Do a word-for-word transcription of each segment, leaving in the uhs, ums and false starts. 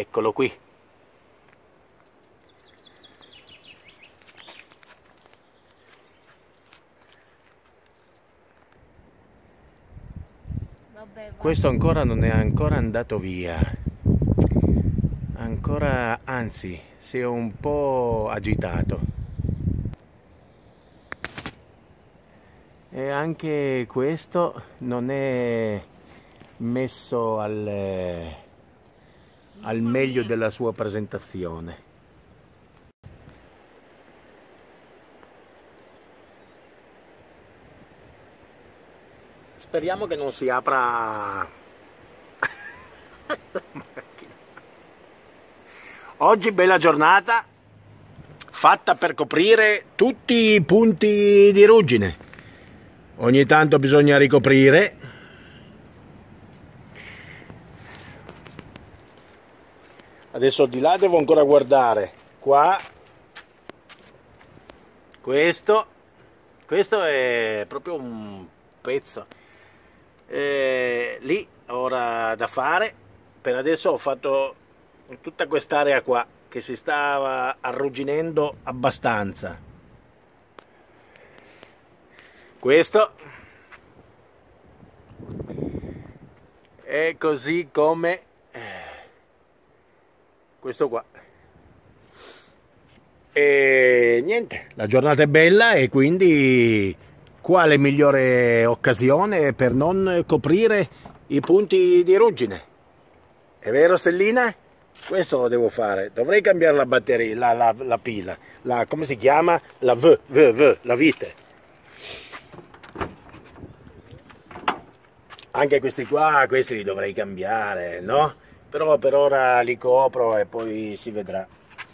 Eccolo qui. Questo ancora non è ancora andato via, ancora, anzi, si è un po' agitato. E anche questo non è messo al, al meglio della sua presentazione. Speriamo che non si apra la macchina. Oggi bella giornata, fatta per coprire tutti i punti di ruggine. Ogni tanto bisogna ricoprire. Adesso di là devo ancora guardare. Qua. Questo. Questo è proprio un pezzo. Eh, lì ora da fare. Per adesso ho fatto tutta quest'area qua che si stava arrugginendo abbastanza. Questo è così come questo qua. E niente, la giornata è bella e quindi quale migliore occasione per non coprire i punti di ruggine? È vero, Stellina? Questo lo devo fare. Dovrei cambiare la batteria, la, la, la pila, la, come si chiama? La V, V, V, la vite. Anche questi qua, questi li dovrei cambiare, no? Però per ora li copro e poi si vedrà.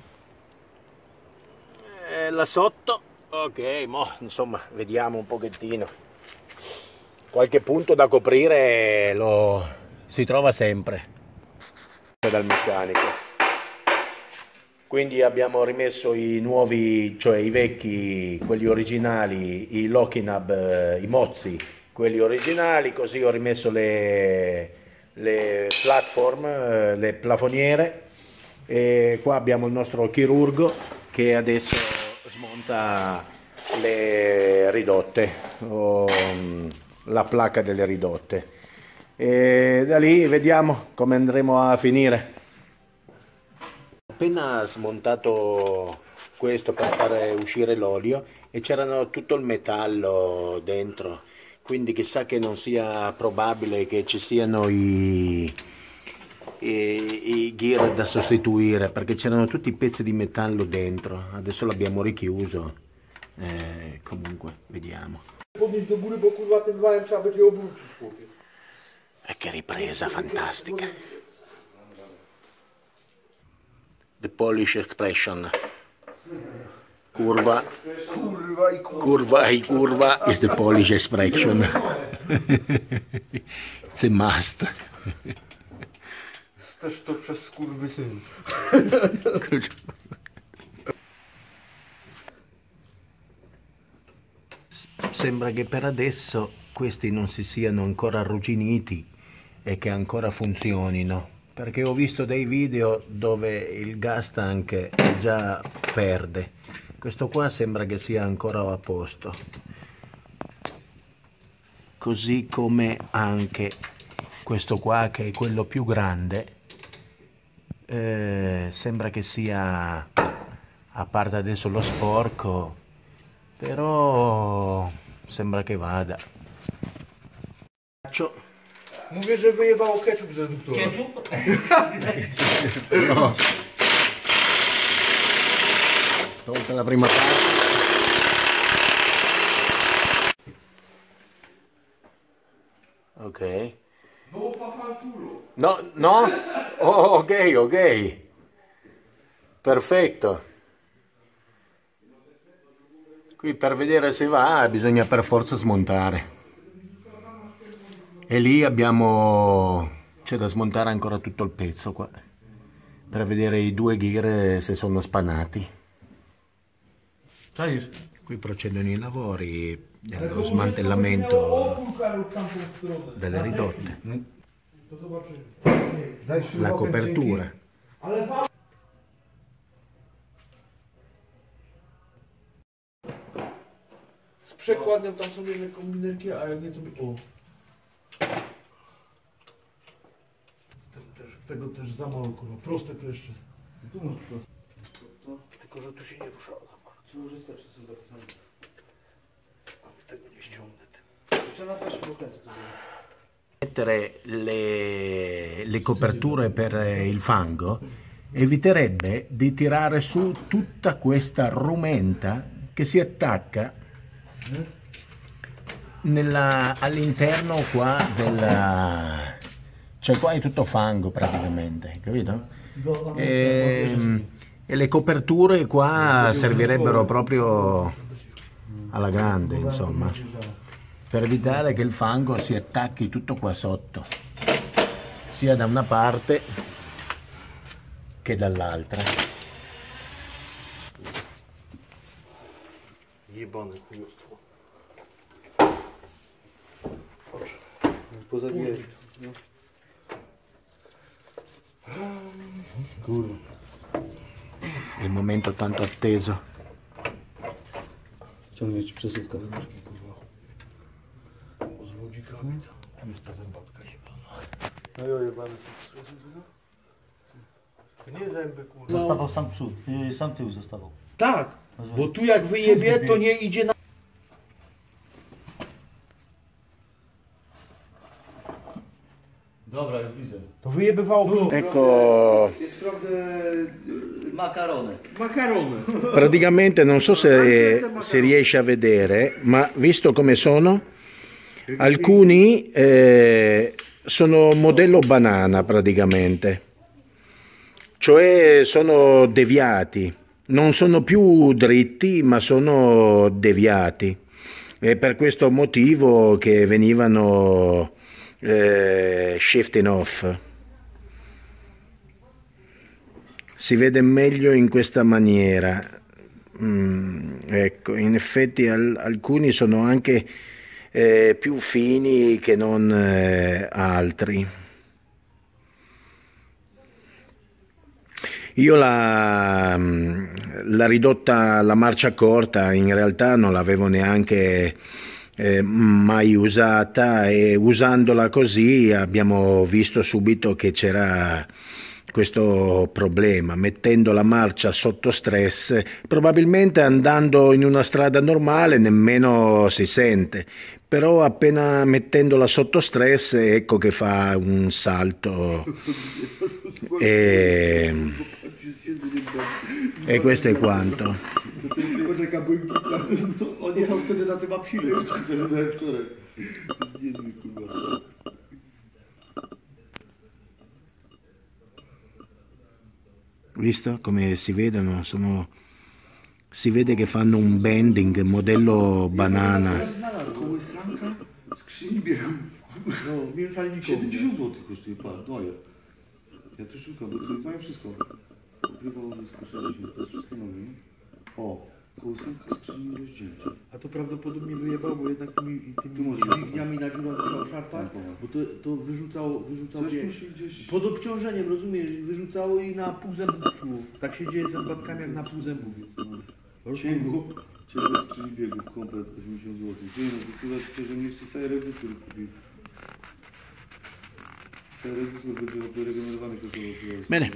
E là sotto, ok, mo, insomma, vediamo un pochettino. Qualche punto da coprire lo si trova sempre dal meccanico. Quindi abbiamo rimesso i nuovi, cioè i vecchi, quelli originali, i locking hub, i mozzi, quelli originali, così ho rimesso le, le platform, le plafoniere, e qua abbiamo il nostro chirurgo che adesso smonta le ridotte, o la placca delle ridotte, e da lì vediamo come andremo a finire. Ho appena smontato questo per fare uscire l'olio e c'erano tutto il metallo dentro, quindi chissà che non sia probabile che ci siano i, i, i gear da sostituire, perché c'erano tutti i pezzi di metallo dentro. Adesso l'abbiamo richiuso, eh, comunque vediamo. E che ripresa fantastica. The Polish expression. Curva, curva e curva is the Polish expression. It's a must. Też to przez skurwysyn. Sembra che per adesso questi non si siano ancora arrugginiti e che ancora funzionino, perché ho visto dei video dove il gas tank già perde. Questo qua sembra che sia ancora a posto, così come anche questo qua, che è quello più grande, eh, sembra che sia, a parte adesso lo sporco, però sembra che vada. Mówię, że wyjebało ketchup z reduktora. Ketchup? No. Tolta la prima parte. Ok. No, no? Oh, ok, ok. Perfetto. Qui per vedere se va bisogna per forza smontare. E lì abbiamo, c'è da smontare ancora tutto il pezzo qua, per vedere i due gear se sono spanati. Qui procedono i lavori dello smantellamento delle ridotte, la copertura. Ale fa... Z przekładem tam są jedne kombinerki, a jak nie to by... O! Ten też, tego też za mało, kurwa. Proste kleszcze. Tu masz proste. Tylko, że tu się nie ruszało za bardzo. Łożyska czy są zapisane. Tego nie ściągnę tym. Jeszcze na dwa szybkokręty to zrobię. Mettere le, le coperture per il fango eviterebbe di tirare su tutta questa rumenta che si attacca all'interno qua della... cioè qua è tutto fango praticamente, capito? E, e le coperture qua servirebbero proprio alla grande, insomma, per evitare che il fango si attacchi tutto qua sotto, sia da una parte che dall'altra. Jebane chujostwo. Pozabijaj. Kurwa. Il momento tanto atteso. Ciągnie ci przesuwka. Z wodzikami tam jest ta zębatka jebana. No jo, jebane są przesuwka. To nie zęby, kurwa. Zostawał sam przód, yy, sam tył zostawał. Tak, bo tu jak wyjebie, to nie idzie na... Dobra, już widzę. To wyjebywało. Ecco, Jest prawda makarone. Makarony. praticamente non so se si riesce a vedere, ma visto come sono, alcuni eh, sono modello banana praticamente, cioè sono deviati, non sono più dritti ma sono deviati, e per questo motivo che venivano eh, shifting off. Si vede meglio in questa maniera. Mm, ecco, in effetti al, alcuni sono anche eh, più fini che non eh, altri. Io la, la ridotta la marcia corta in realtà non l'avevo neanche eh, mai usata, e usandola così abbiamo visto subito che c'era questo problema. Mettendo la marcia sotto stress, probabilmente andando in una strada normale nemmeno si sente, però appena mettendola sotto stress ecco che fa un salto e, e questo è quanto. Poczekaj, bo on jechał wtedy na tym uphillu, co ci pokazywałem wczoraj. To jest niezły, kurwa. Visto come si vedono, sono, si vede che fanno un bending modello banana. Kołysanka, skrzyni biegów, no, mieszalnikowo. siedemdziesiąt złotych kosztuje par, no ja. Ja tu szukam, bo tu mają wszystko. Ukrywało, że jest sześćdziesiąt, to jest wszystko nowe, nie? O, kołysanka skrzyni rozdzielczej. A to prawdopodobnie wyjebało, bo jednak tymi, tymi Tu może dźwigniami na dziurę musiał szarpać, bo to, to wyrzucało, wyrzucało Coś je, musi gdzieś... pod obciążeniem, rozumiesz, wyrzucało i na pół zębów szło. Tak się dzieje z zębatkami jak na pół zębów. Cięgu, cięgu skrzyni biegów, komplet osiemdziesiąt złotych. Nie no, to akurat szczerze nie chcę cały reduktor kupić. Cały reduktor będzie regenerowany kosztował. Bene.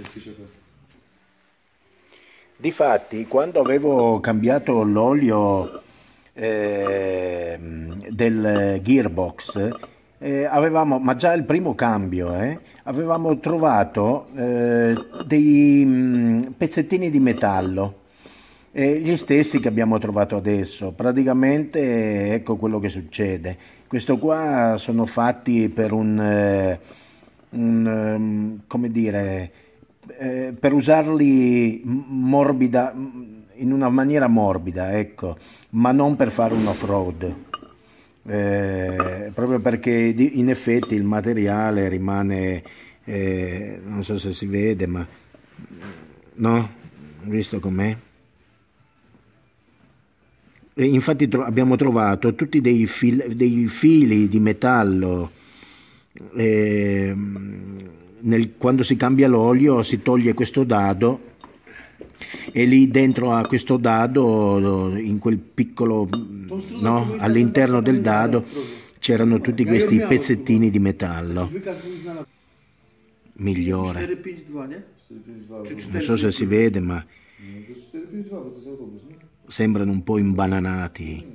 Difatti, quando avevo cambiato l'olio eh, del gearbox, eh, avevamo, ma già il primo cambio, eh, avevamo trovato eh, dei mh, pezzettini di metallo, eh, gli stessi che abbiamo trovato adesso. Praticamente ecco quello che succede. Questo qua sono fatti per un, eh, un um, come dire, Eh, per usarli morbida, in una maniera morbida, ecco, ma non per fare un off-road, eh, proprio perché di, in effetti il materiale rimane, eh, non so se si vede, ma no, visto com'è? E infatti tro- abbiamo trovato tutti dei, fil- dei fili di metallo, eh, nel, quando si cambia l'olio si toglie questo dado e lì dentro a questo dado, in quel piccolo, no, all'interno del dado c'erano tutti questi pezzettini di metallo. Migliore. Non so se si vede, ma sembrano un po' imbananati.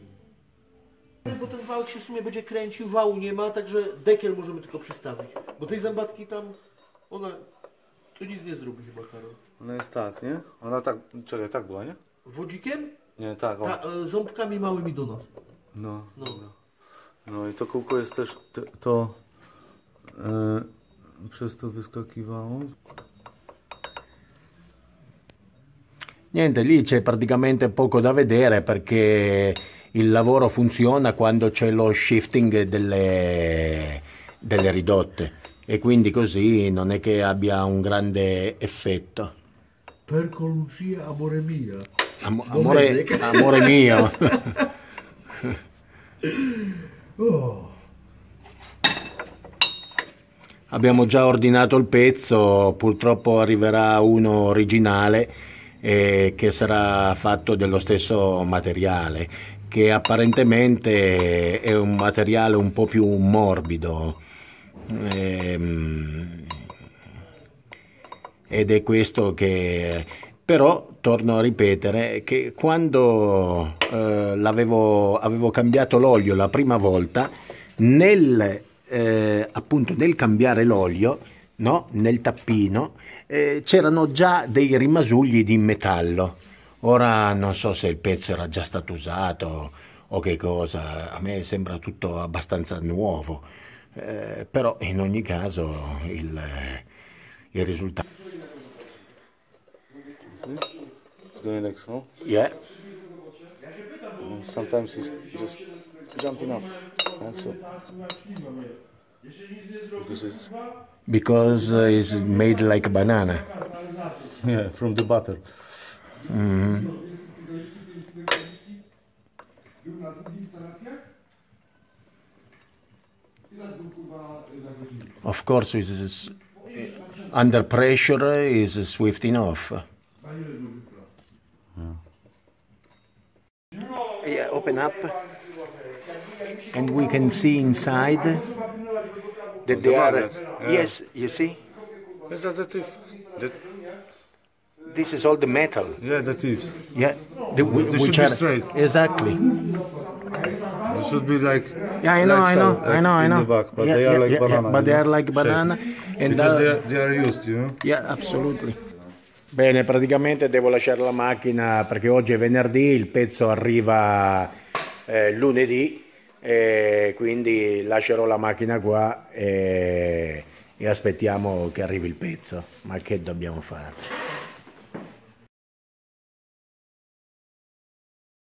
Bo ten wałek się w sumie będzie kręcił, wału nie ma, także dekiel możemy tylko przestawić. Bo tej zębatki tam, ona to nic nie zrobi chyba, Karol. Ona jest tak, nie? Ona tak, czekaj, tak była, nie? Wodzikiem? Nie, tak, o. Ta, e, ząbkami małymi do nas. No, No. no. No i to kółko jest też, to, to e, przez to wyskakiwało. Niente, lì c'è praticamente poco da vedere perché il lavoro funziona quando c'è lo shifting delle, delle ridotte e quindi così non è che abbia un grande effetto. Perco Lucia, amore mia. Am amore, amore mio. Oh. Abbiamo già ordinato il pezzo, purtroppo arriverà uno originale eh, che sarà fatto dello stesso materiale, che apparentemente è un materiale un po' più morbido. Ehm, ed è questo che però torno a ripetere che quando eh, l'avevo avevo cambiato l'olio la prima volta, nel eh, appunto nel cambiare l'olio, no, nel tappino eh, c'erano già dei rimasugli di metallo. Ora non so se il pezzo era già stato usato o che cosa, a me sembra tutto abbastanza nuovo, eh, però in ogni caso il, il risultato. It's going like so. Yeah. And sometimes it's just jumping off, like so. Because it's, Because uh, it's made like a banana. yeah, from the butter. Mm-hmm. Of course, it is under pressure is swifting off. Yeah, open up, and we can see inside that they are. Yes, you see. Is that the teeth? The, This is all the metal. yeah, the teeth. Yeah, the, They which should be are straight. exactly. It should be like. Yeah, I know, like I know, so, I like know, I in know. the back, but Yeah, they are yeah, like yeah, banana. But you they know, are like shape. banana, and Because uh, they are, they are used, you know. yeah, absolutely. Bene, praticamente devo lasciare la macchina perché oggi è venerdì, il pezzo arriva eh, lunedì, e quindi lascerò la macchina qua e, e aspettiamo che arrivi il pezzo. Ma che dobbiamo farci?